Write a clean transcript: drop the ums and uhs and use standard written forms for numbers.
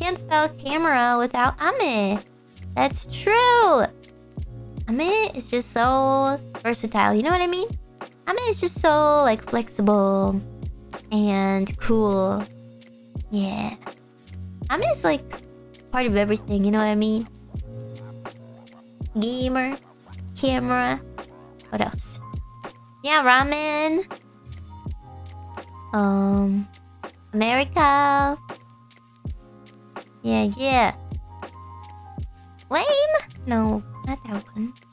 can't spell camera without Ame. That's true. Ame is just so versatile. You know what I mean? Ame is just so like flexible and cool. Yeah. Ame is like part of everything. You know what I mean? Gamer, camera. What else? Yeah, ramen. America. Yeah. Lame? No, not that one.